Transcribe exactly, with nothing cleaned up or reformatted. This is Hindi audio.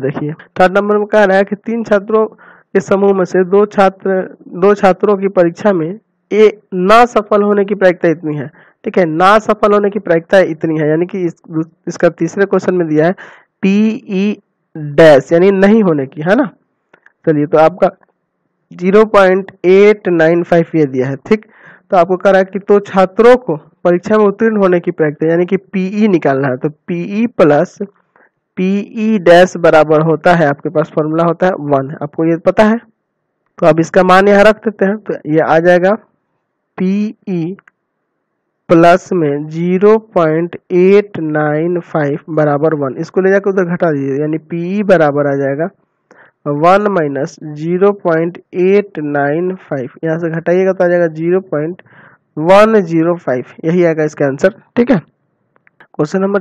देखिए थर्ड नंबर में कह रहा है कि तीन छात्रों के समूह में से दो छात्र दो छात्रों की परीक्षा में ए ना सफल होने की प्रायिकता इतनी है। ठीक है, ना सफल होने की प्रायिकता इतनी है, यानी कि इस, इसका तीसरे क्वेश्चन में दिया है पीई डैश यानी नहीं होने की, है ना। चलिए तो आपका zero point eight nine five ये दिया है। ठीक, तो आपको कह रहा है कि तो छात्रों को परीक्षा में उत्तीर्ण होने की प्रायिकता यानी कि पीई निकालना है, तो पीई प्लस पीई डैश बराबर होता है, आपके पास फॉर्मूला होता है वन, आपको ये पता है। तो अब इसका मान यहाँ रख देते हैं, तो ये आ जाएगा पीई प्लस में zero point eight nine five बराबर वन, इसको ले जाकर उधर घटा दीजिए, यानी पीई बराबर आ जाएगा one minus zero point eight nine five, यहाँ से घटाइएगा तो आ जाएगा zero point one zero five, यही आएगा इसका आंसर। ठीक है, क्वेश्चन नंबर